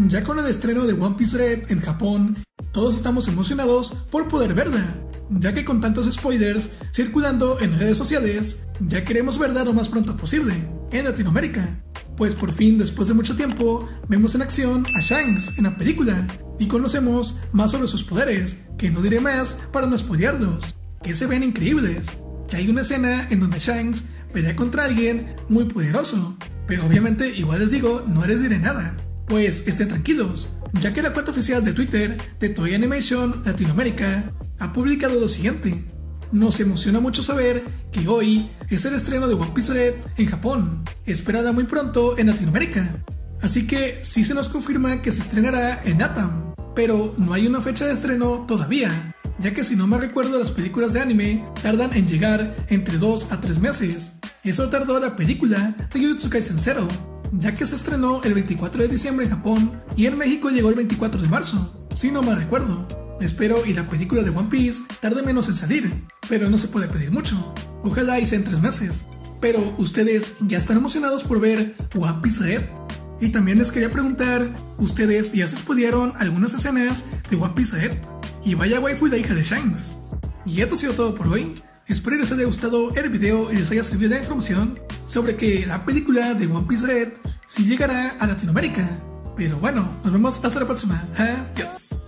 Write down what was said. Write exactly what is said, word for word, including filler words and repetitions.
Ya con el estreno de One Piece Red en Japón, todos estamos emocionados por poder verla, ya que con tantos spoilers circulando en redes sociales, ya queremos verla lo más pronto posible en Latinoamérica. Pues por fin, después de mucho tiempo, vemos en acción a Shanks en la película y conocemos más sobre sus poderes, que no diré más para no spoilearlos, que se ven increíbles. Que hay una escena en donde Shanks pelea contra alguien muy poderoso, pero obviamente igual les digo, no les diré nada. Pues estén tranquilos, ya que la cuenta oficial de Twitter de Toei Animation Latinoamérica ha publicado lo siguiente. Nos emociona mucho saber que hoy es el estreno de One Piece Red en Japón, esperada muy pronto en Latinoamérica. Así que sí se nos confirma que se estrenará en LATAM, pero no hay una fecha de estreno todavía, ya que si no me recuerdo las películas de anime tardan en llegar entre dos a tres meses. Eso tardó la película de Jujutsu Kaisen Zero, ya que se estrenó el veinticuatro de diciembre en Japón y en México llegó el veinticuatro de marzo, si no me recuerdo. Espero y la película de One Piece tarde menos en salir, pero no se puede pedir mucho. Ojalá y sea en tres meses. Pero ¿ustedes ya están emocionados por ver One Piece Red? Y también les quería preguntar, ¿ustedes ya se spoilearon algunas escenas de One Piece Red? Y vaya waifu la hija de Shanks. Y esto ha sido todo por hoy. Espero que les haya gustado el video y les haya servido la información sobre que la película de One Piece Red sí llegará a Latinoamérica. Pero bueno, nos vemos hasta la próxima. Adiós.